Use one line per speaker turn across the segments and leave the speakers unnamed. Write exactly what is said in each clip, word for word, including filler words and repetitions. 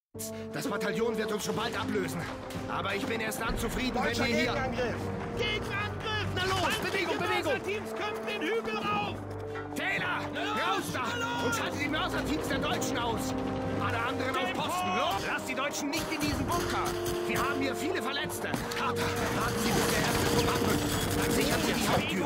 Das Bataillon wird uns schon bald ablösen. Aber ich bin erst dann zufrieden,
Deutscher
wenn wir hier...
Gegenangriff!
Gegenangriff!
Na los, Bewegung, Bewegung!
Teams kommen den Hügel rauf!
Taylor, raus da! Und schalte die Mörserteams der Deutschen aus! Alle anderen auf Posten, los! Lass die Deutschen nicht in diesen Bunker! Wir haben hier viele Verletzte! Carter, warten Sie, bis der erste Trupp abrückt! Dann sichern Sie die Haupttür!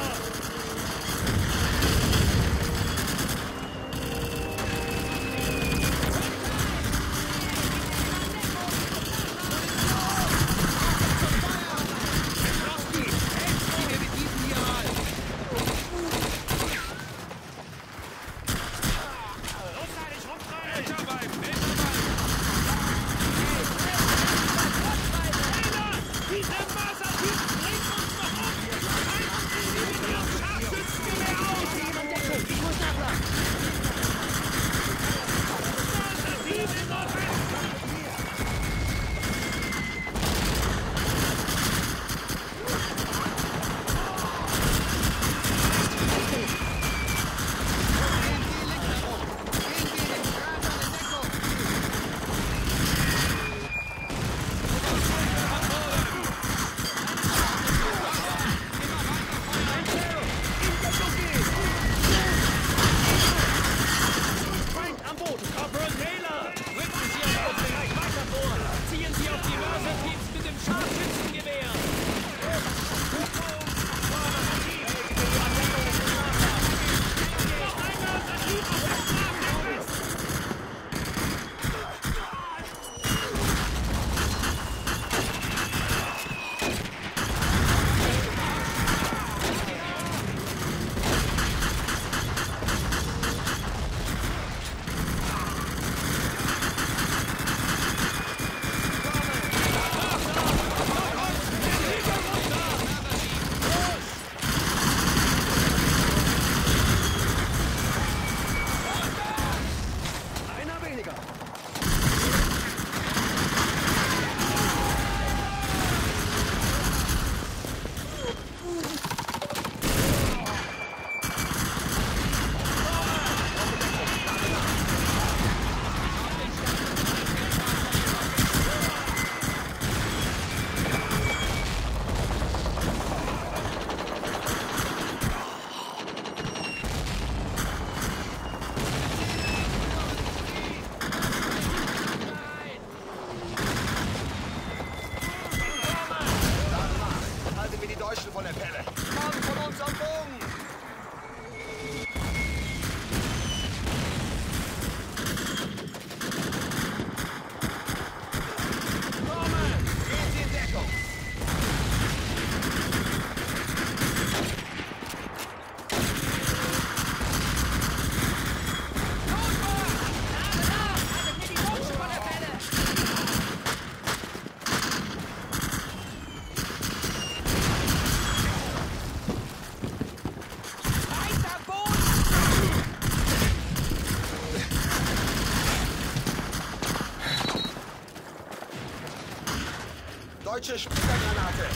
Deutsche Splittergranate!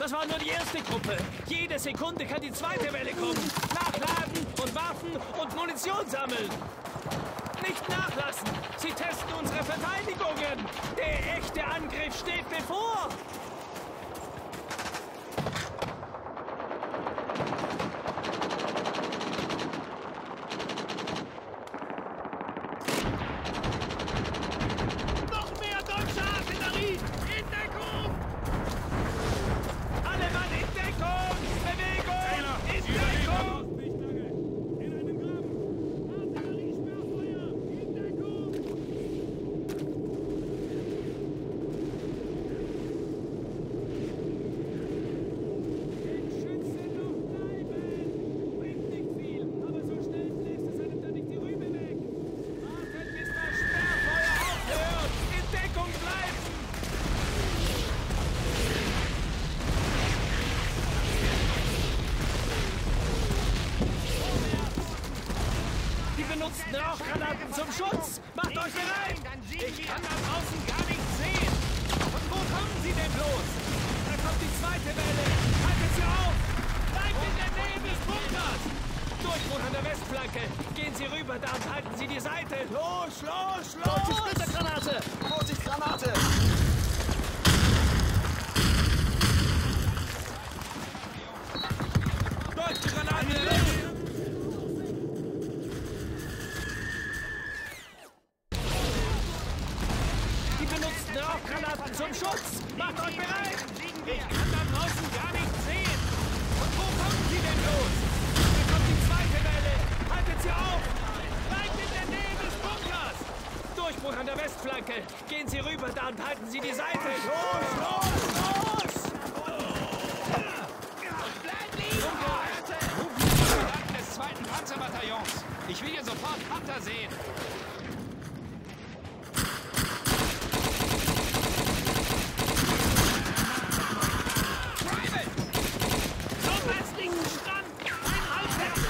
Das war nur die erste Gruppe. Jede Sekunde kann die zweite Welle kommen. Nachladen und Waffen und Munition sammeln. Nicht nachlassen. Sie testen unsere Verteidigungen. Der echte Angriff steht bevor.
Noch mehr deutsche Artillerie! In Deckung!
Alle Mann in Deckung! Bewegung! In Deckung!
In einem Graben! Artilleriesperrfeuer! In Deckung! In Schützenluft bleiben! Bringt nicht viel, aber so schnell bläst es einem dann nicht die Rübe weg!
Wartet, bis das Sperrfeuer aufhört! In Deckung bleiben! Die benutzten Rauchgranaten zum Schutz! Macht euch bereit! Ich kann da draußen gar nichts sehen! Von wo kommen sie denn bloß? Da kommt die zweite Welle! Haltet sie auf! Bleibt in der Nähe des Bunkers! Durchbruch an der Westflanke! Gehen Sie rüber, da und halten Sie die Seite! Los, los, los!
Deutsche Splittergranate! Vorsicht, Granate!
Deutsche Granate! Die benutzten Rauchgranaten zum Schutz! Macht euch bereit! Ich kann da draußen gar nichts sehen! Und wo kommen sie denn los? Da kommt die zweite Welle! Haltet sie auf! Bleibt in der Nähe des Bunkers! Durchbruch an der Westflanke! Gehen Sie rüber, da und halten Sie die Seite! Los, los, los!
Bleib liegen!
Rufen Sie die Soldaten des zweiten Panzerbataillons. Ich will hier sofort Panther sehen.
Zum westlichen Strand! Ein Halbherz!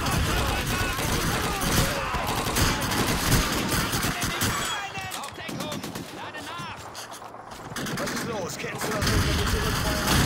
Auf Deckung! Lade nach!
Was ist los? Kennst du das irgendwelche Zurückfeuer?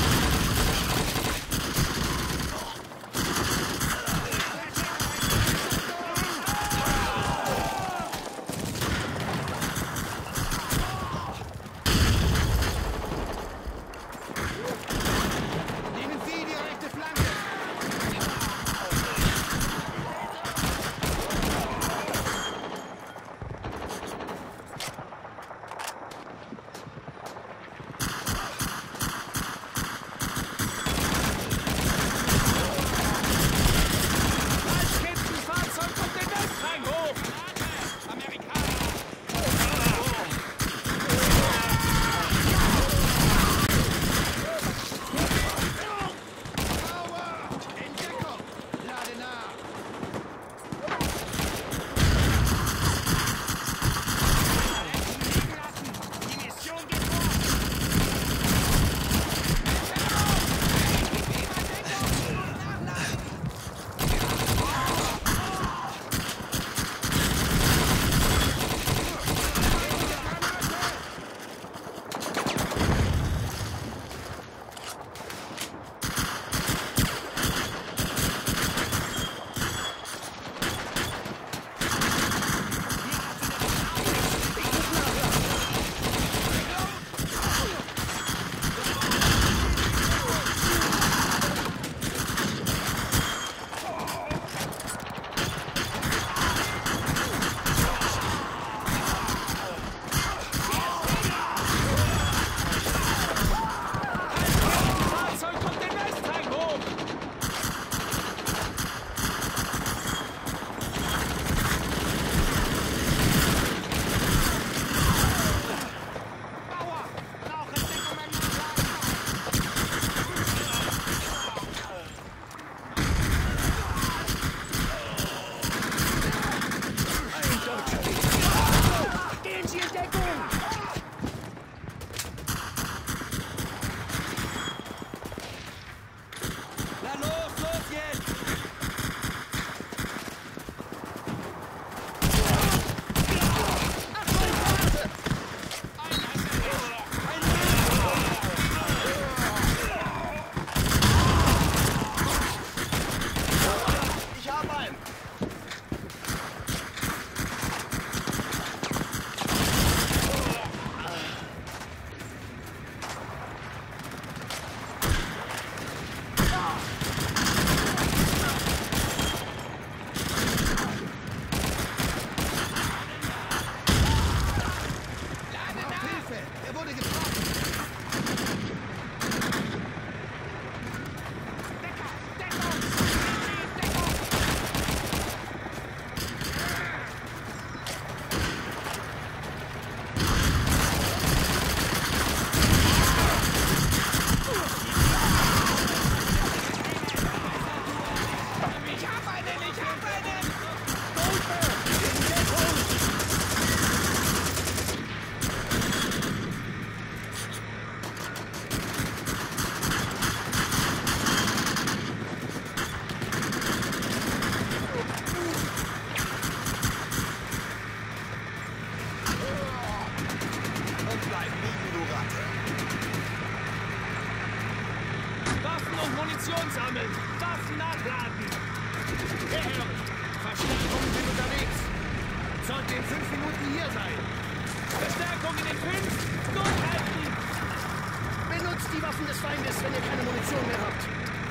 Sollte in fünf Minuten hier sein.
Verstärkung in den fünf! Durchhalten!
Benutzt die Waffen des Feindes, wenn ihr keine Munition mehr habt.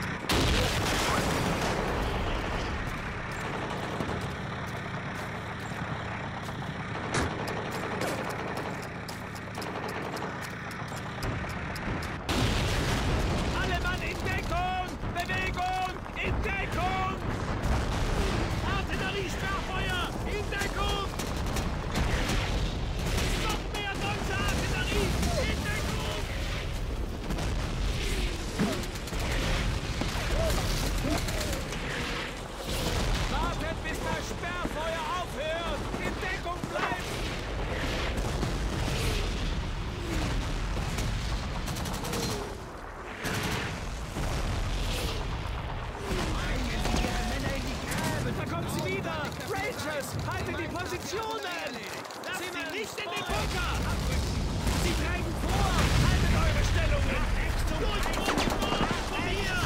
Alle Mann in Deckung! Bewegung! In Deckung! Artillerie-Sperrfeuer! In Deckung! Noch mehr deutsche Artillerie! In Deckung! Wartet, bis das Sperrfeuer aufhört! In Deckung bleiben! Da kommt sie wieder! Rangers, halten die Positionen! Lasst sie nicht in den Bunker! Sie treiben vor! Haltet eure Stellungen! Durchbruch! Von hier!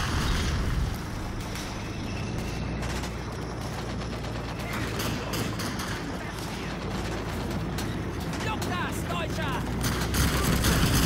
Look das, Deutscher!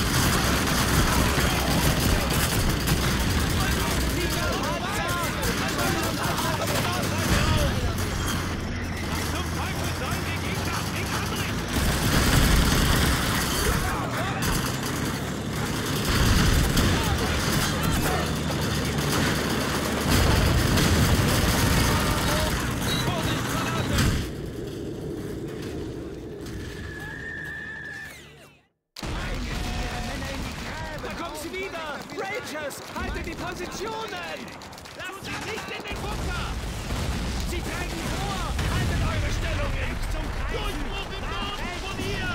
Da kommen sie wieder! Rangers, haltet die Positionen! Lasst sie nicht in den Bunker! Sie treiben vor! Haltet eure Stellungen! Durchbruch im Norden von hier!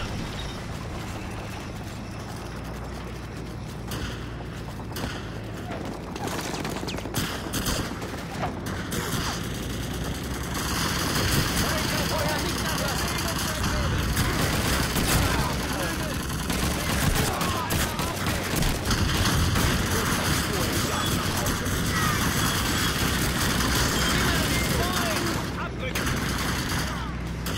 Abrücken!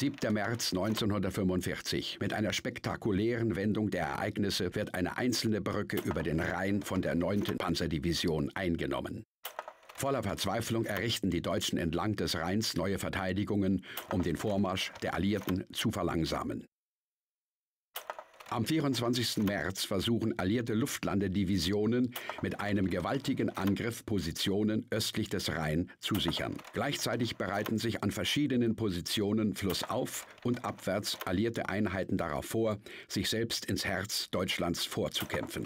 siebter März neunzehnhundertfünfundvierzig. Mit einer spektakulären Wendung der Ereignisse wird eine einzelne Brücke über den Rhein von der neunten Panzerdivision eingenommen. Voller Verzweiflung errichten die Deutschen entlang des Rheins neue Verteidigungen, um den Vormarsch der Alliierten zu verlangsamen. Am vierundzwanzigsten März versuchen alliierte Luftlandedivisionen mit einem gewaltigen Angriff Positionen östlich des Rhein zu sichern. Gleichzeitig bereiten sich an verschiedenen Positionen flussauf und abwärts alliierte Einheiten darauf vor, sich selbst ins Herz Deutschlands vorzukämpfen.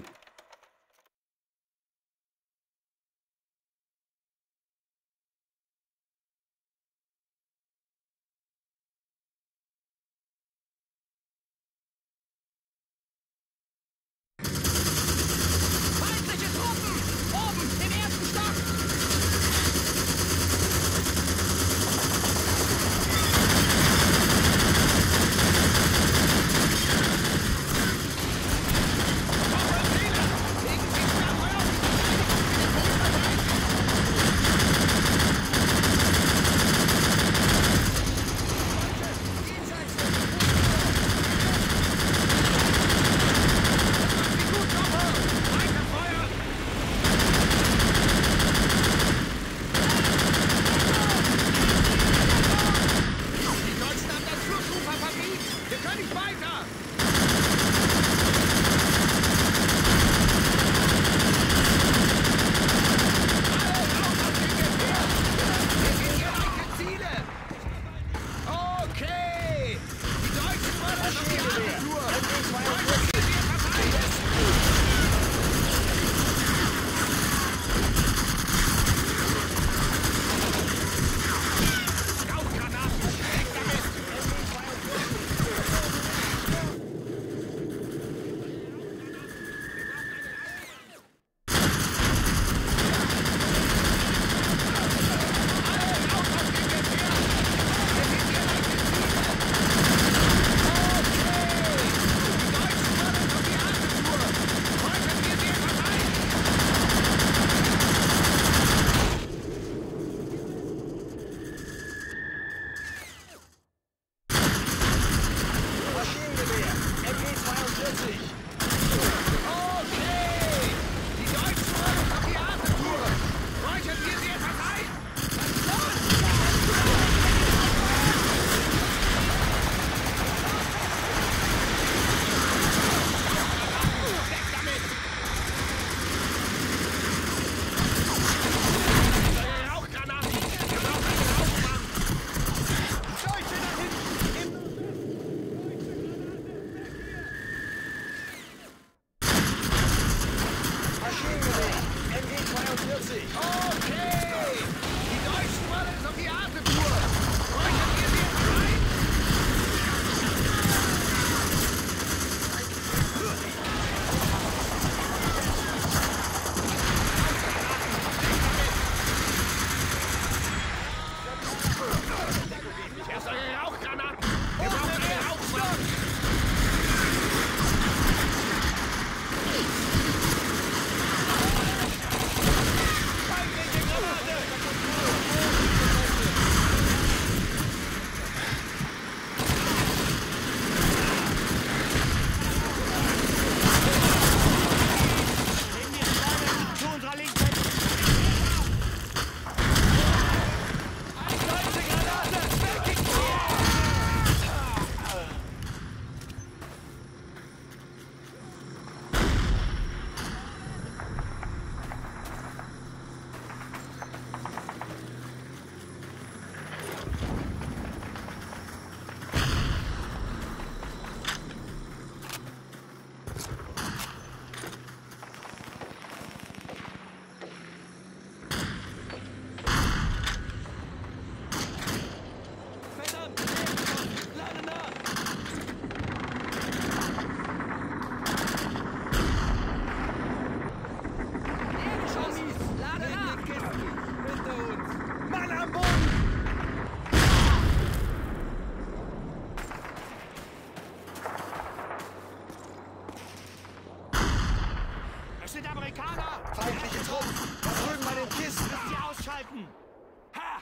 sind Amerikaner!
Feindliche Truppen! Da drüben bei den Kisten!
Sie ausschalten! Ha! Der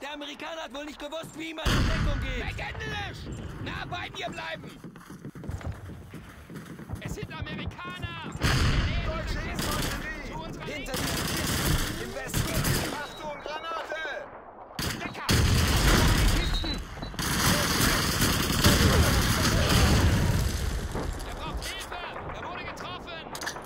Der Amerikaner hat wohl nicht gewusst, wie man in Deckung geht.
Englisch! Nah bei mir bleiben! Es sind Amerikaner!
Deutsche Infanterie! Hinter diesen Kisten! Im Westen! Achtung, Granate!
Decker! Er braucht Hilfe! Er wurde getroffen!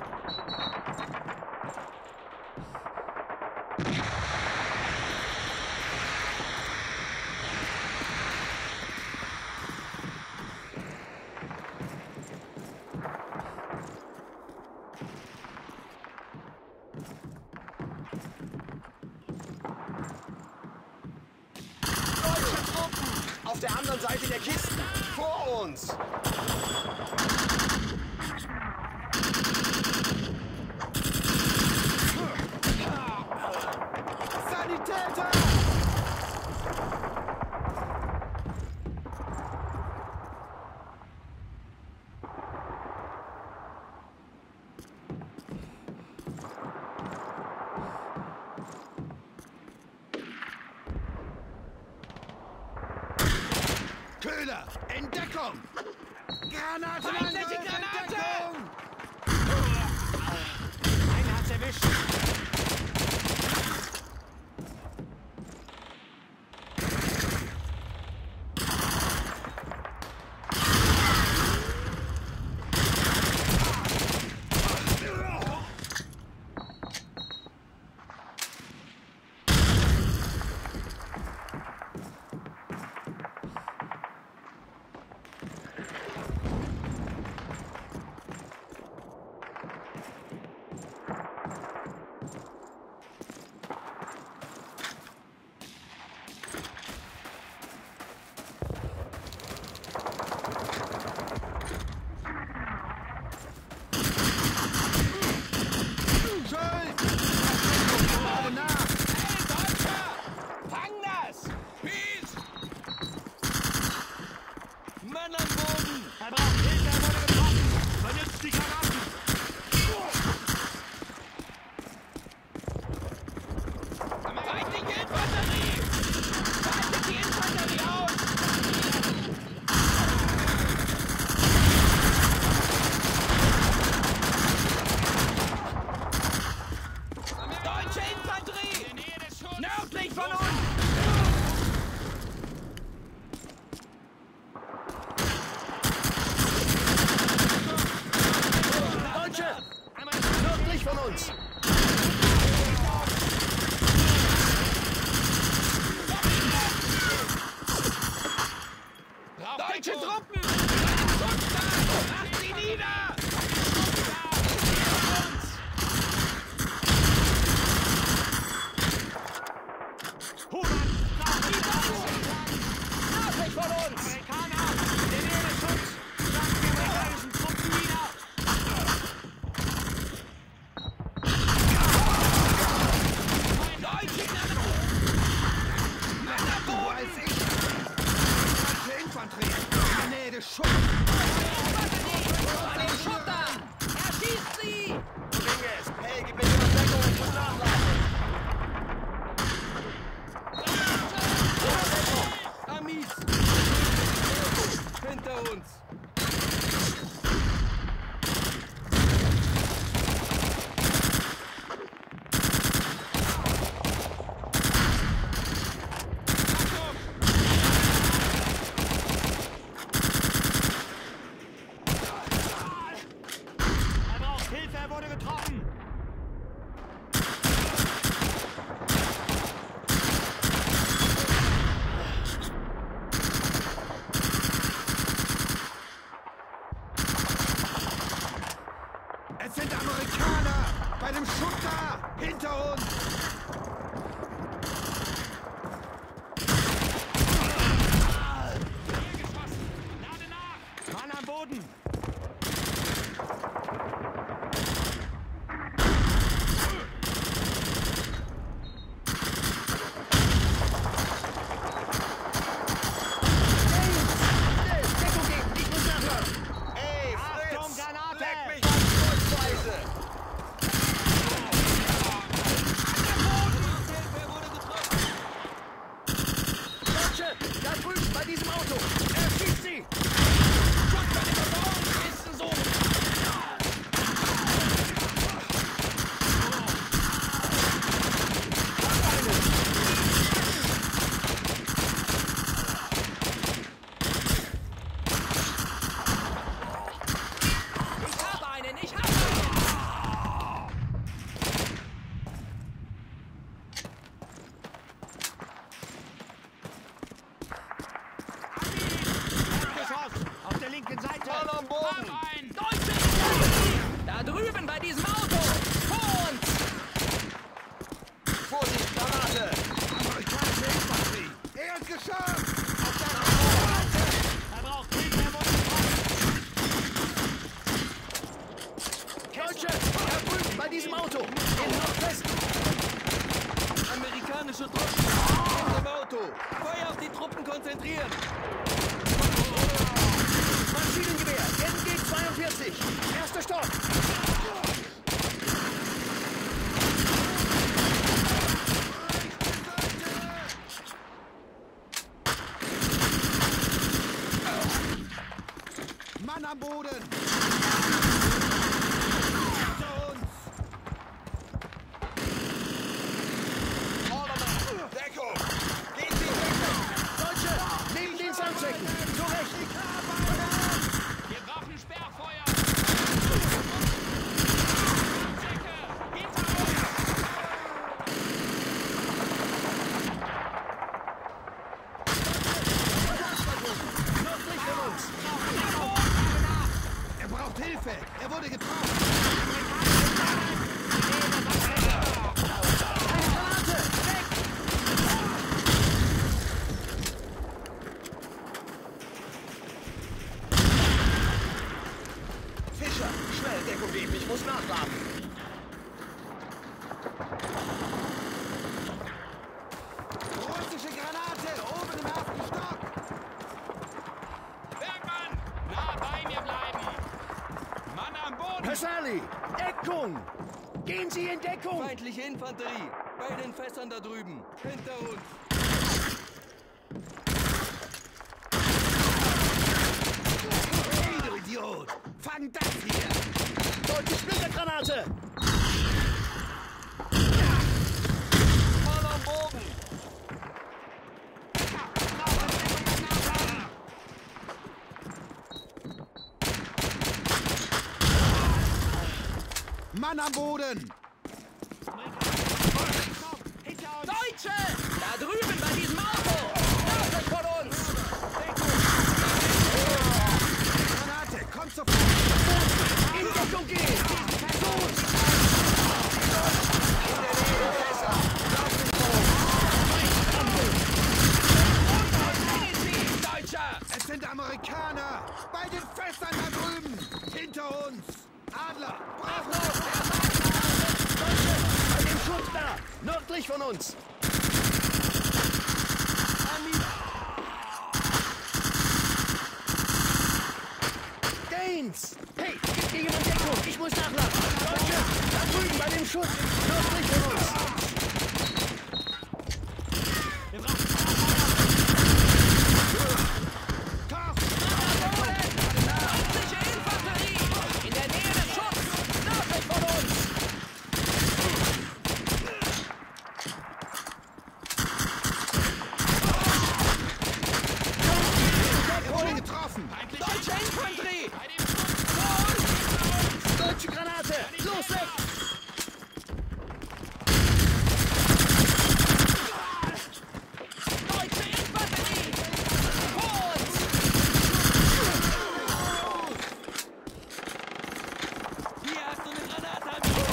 Deutsche Truppen! Auf der anderen Seite der Kisten! Vor uns! Sanitäter!
Köhler, Entdeckung! Granate!
Feindliche Granate!
Entdeckung!
Einer hat's erwischt. Mann am Boden! Er braucht Hilfe, er wurde getroffen! Benutzt die Granaten! Feindliche Infanterie! Schaltet die Infanterie aus! Deutsche Infanterie! Nördlich von uns!
Nördlich von uns!
Deutsche Truppen! Macht sie nieder! Nördlich von uns! Amerikaner! Der Nähe des Schutz! Schlagen die amerikanischen Truppen nieder! Deutsche Männer!
Du weiß ich! Deutsche Infanterie! In der Nähe des Schutzes!
An den Schotter! Erschießt sie!
Dominguez, hey, gib mir die Deckung, ich muss nachladen!
Amis! Hinter uns! Er braucht Hilfe, er wurde getroffen!
Es sind Amerikaner! Bei dem Schutter! Hinter uns!
Hier geschossen! Lade nach!
Mann am Boden!
Deckung geben, ich muss nachladen! Ey, Fritz!
Achtung, Granate!
Leck mich an die Kurzweise!
Hilfe, er wurde getroffen!
diesem Auto! Im Nordwesten!
Amerikanische Truppen! In dem Auto! Feuer auf die Truppen konzentrieren!
Maschinengewehr! N G zweiundvierzig! Erster Stock!
Mann am Boden! Hinter uns!
Deckung! Gehen Sie in Deckung! Deutsche! Neben den Sandsäcken! Zurecht!
Wir brauchen Sperrfeuer!
Nördlich von uns!
Er braucht Hilfe! Er wurde getroffen!
Eine Granate! Weg! Fischer! Schnell Deckung geben! Ich muss nachladen!
Russische Granate! Oben im ersten Stock!
Bergmann! Nah bei mir bleiben! Mann am Boden!
Casali! Deckung! Gehen Sie in Deckung!
Feindliche Infanterie! Bei den Fässern da drüben! Hinter uns!
Hey, du Idiot! Fang das hier!
Deutsche Splittergranate!
Mann am Boden!
Mann am Boden!
Deutsche! Da drüben bei diesem Auto! Nördlich von uns!
Granate! Kommt sofort!
In Deckung gehen! Los! In der Nähe der Fässer! Lauf mich hoch!
Deutscher!
Es sind Amerikaner! Bei den Fässern da drüben! Hinter uns! Adler! Bravo!
Deutsche! Bei dem Schutz da! Nördlich von uns! Gaines! Hey, gibt mir jemand Deckung? Ich muss nachladen! Deutsche! Da drüben bei dem Schutz! Nördlich von uns!
Feindliche Infanterie! In der Nähe des Schutzes! Nördlich von uns!
Er wurde getroffen!
Deutsche Infanterie!
Bei dem Schutz!
Deutsche Granate! Los weg!
Deutsche Infanterie! Vor uns! Hier hast du eine Granate, Amigo!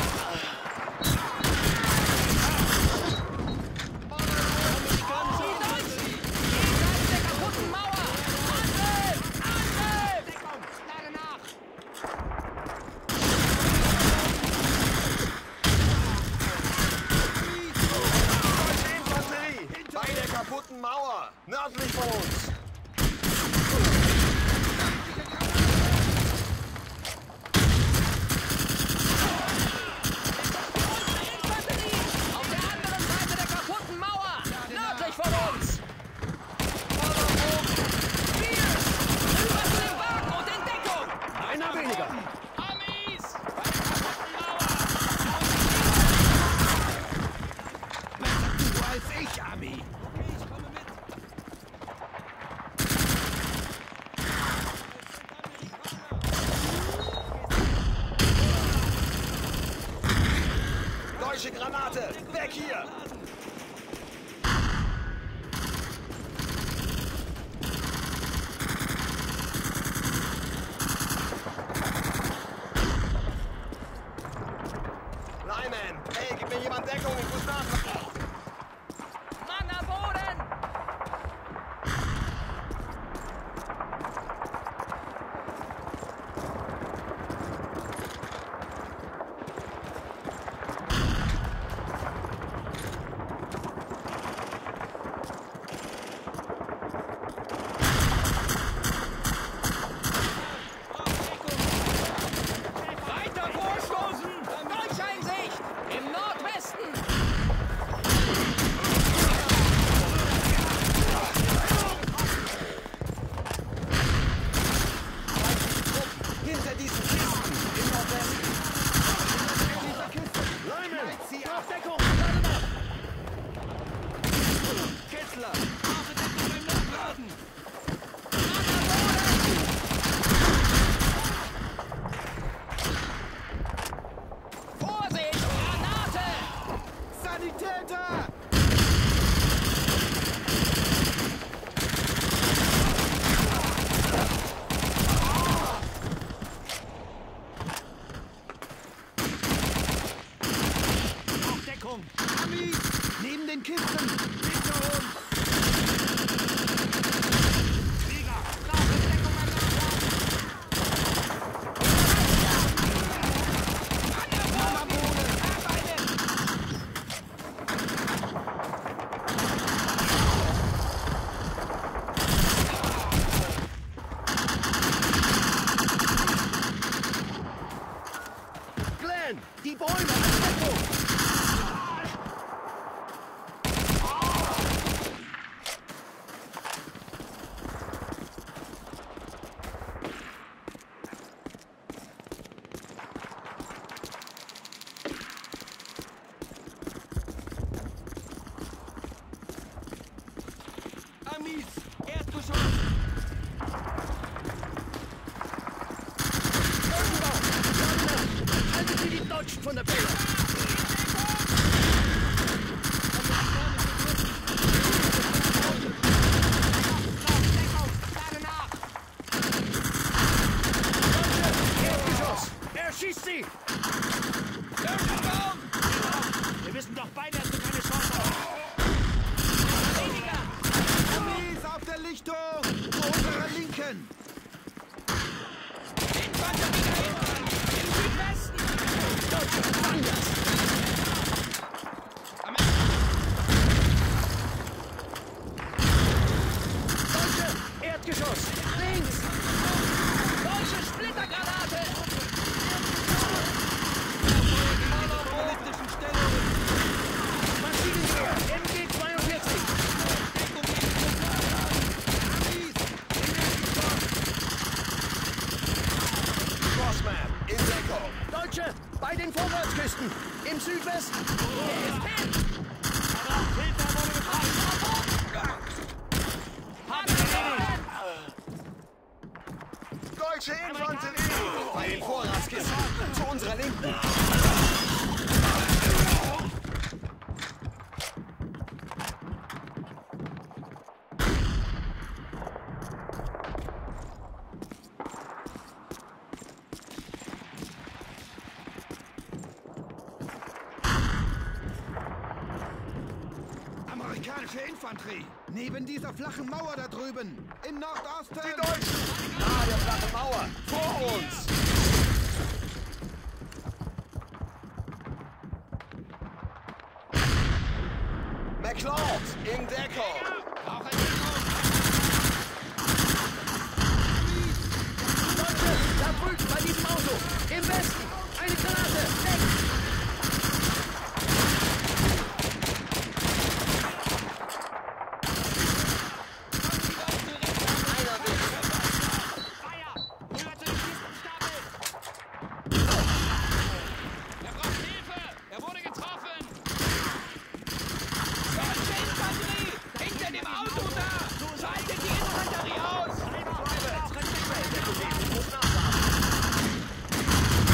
Amerikanische Infanterie! Jenseits der kaputten Mauer! Angriff! Angriff!
Lade nach!
Deutsche Infanterie! Bei der kaputten Mauer! Nördlich von uns!
Infanterie! Auf der anderen Seite der kaputten Mauer! Nördlich von uns! Wir! Rüber zu dem Wagen und in Deckung!
Einer weniger!
Amis! Bei der kaputten Mauer!
Du als ich, Ami!
Ich komme mit!
Deutsche Granate! Weg hier! Lyman! Hey, gib mir jemand Deckung! Ich muss nachladen!
Mann am Boden!
Deckung!
Amis! Neben den Kisten! Hinter uns!
Flieger! Brauche Deckung an Glenn! Die Bäume an Deckung!
Amis! Erdgeschoss!
Halten Sie die Deutschen von der Fähre! Erdgeschoss! Er schießt sie! Wir wissen doch beide, dass du keine Chance hast.
Amis auf der Lichtung! Zu unserer Linken!
Deutsche Erdgeschoss! Links! Deutsche Splittergranate! Maschinengewehr! M G zweiundvierzig!
Crossman, in Deckung!
Deutsche bei den Vorwärtsküsten! Im Südwesten!
Deutsche Infanterie! Bei den Vorratskisten! Zu unserer Linken! Amerikanische Infanterie! Neben dieser flachen Mauer da drüben! Im Nordosten! Die Deutschen! Nahe der flachen Mauer! Vor uns! McLeod! In Deckung!
Brauche Deckung!
Deutsche da drüben bei diesem Auto! Im Westen! Eine Granate! Weg!
Er braucht Hilfe! Er wurde getroffen!
Deutsche Infanterie! Hinter dem Auto da! Schaltet die Infanterie aus!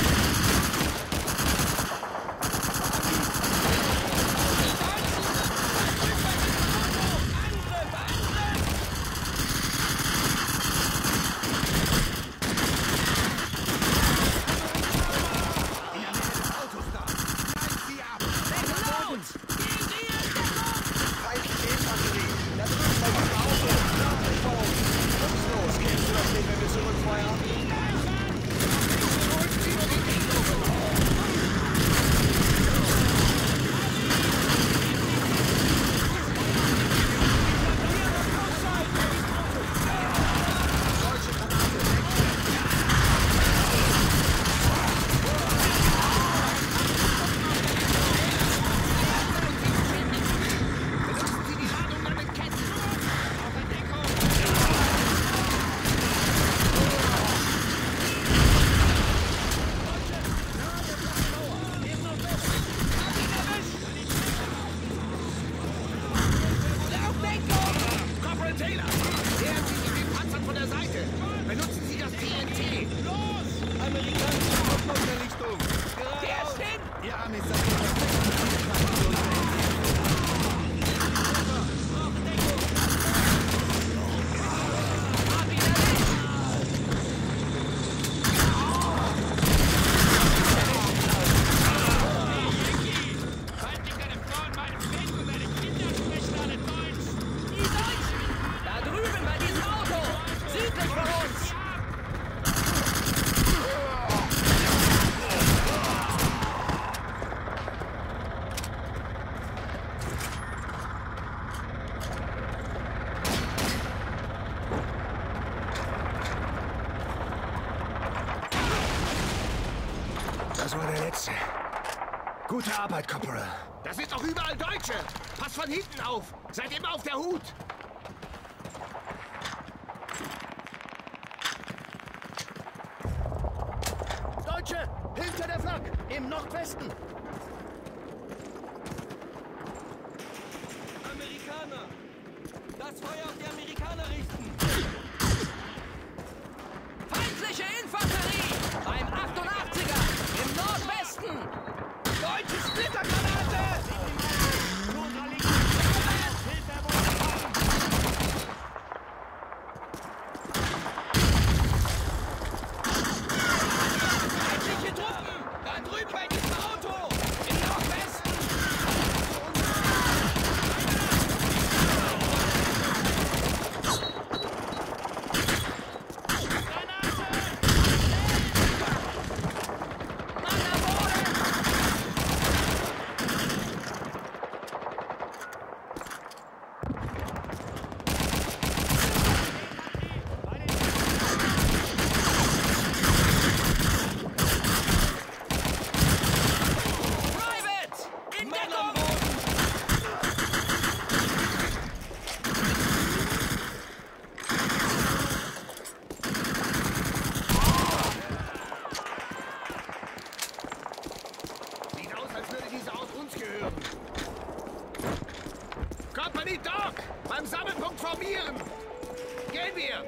Das war der letzte. Gute Arbeit, Corporal. Das sind doch überall Deutsche. Pass von hinten auf. Seid immer auf der Hut.
Deutsche! Hinter der Flak! Im Nordwesten!
Amerikaner! Das Feuer auf die Amerikaner richten!
Feindliche Infanterie! Beim achtundachtziger! Im Nordwesten!
Deutsche Splittergranate! Feindliche Truppen! Da drüben bei diesem Auto! Im Nordwesten!
Sieht aus, als würde diese Haus uns gehören. Company Dog! Beim Sammelpunkt formieren! Gehen wir!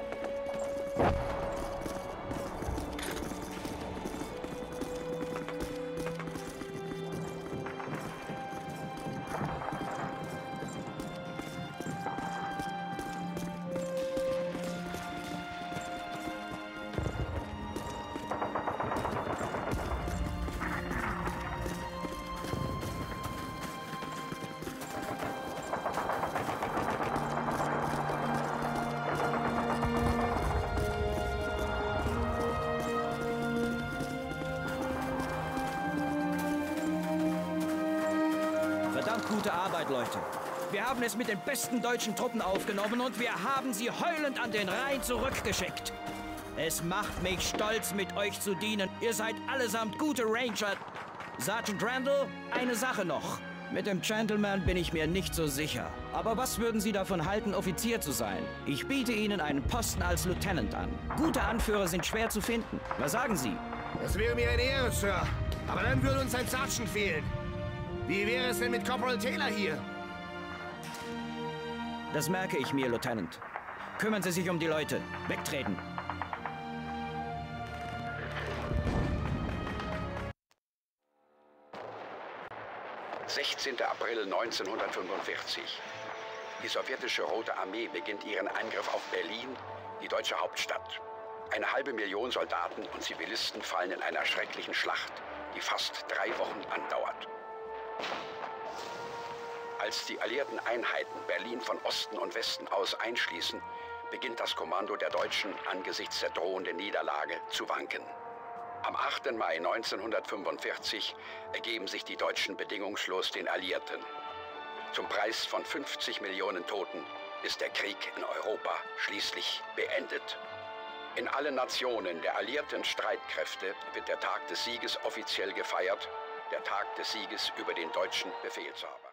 Verdammt gute Arbeit, Leute. Wir haben es mit den besten deutschen Truppen aufgenommen und wir haben sie heulend an den Rhein zurückgeschickt. Es macht mich stolz, mit euch zu dienen. Ihr seid allesamt gute Ranger. Sergeant Randall, eine Sache noch. Mit dem Gentleman bin ich mir nicht so sicher. Aber was würden Sie davon halten, Offizier zu sein? Ich biete Ihnen einen Posten als Lieutenant an. Gute Anführer sind schwer zu finden. Was sagen Sie?
Das wäre mir eine Ehre, Sir. Aber dann würde uns ein Sergeant fehlen. Wie wäre es denn mit Corporal Taylor hier?
Das merke ich mir, Lieutenant. Kümmern Sie sich um die Leute. Wegtreten.
sechzehnter April neunzehnhundertfünfundvierzig. Die sowjetische Rote Armee beginnt ihren Angriff auf Berlin, die deutsche Hauptstadt. Eine halbe Million Soldaten und Zivilisten fallen in einer schrecklichen Schlacht, die fast drei Wochen andauert. Als die alliierten Einheiten Berlin von Osten und Westen aus einschließen, beginnt das Kommando der Deutschen angesichts der drohenden Niederlage zu wanken. Am achten Mai neunzehnhundertfünfundvierzig ergeben sich die Deutschen bedingungslos den Alliierten. Zum Preis von fünfzig Millionen Toten ist der Krieg in Europa schließlich beendet. In allen Nationen der alliierten Streitkräfte wird der Tag des Sieges offiziell gefeiert, der Tag des Sieges über den deutschen Befehlshaber.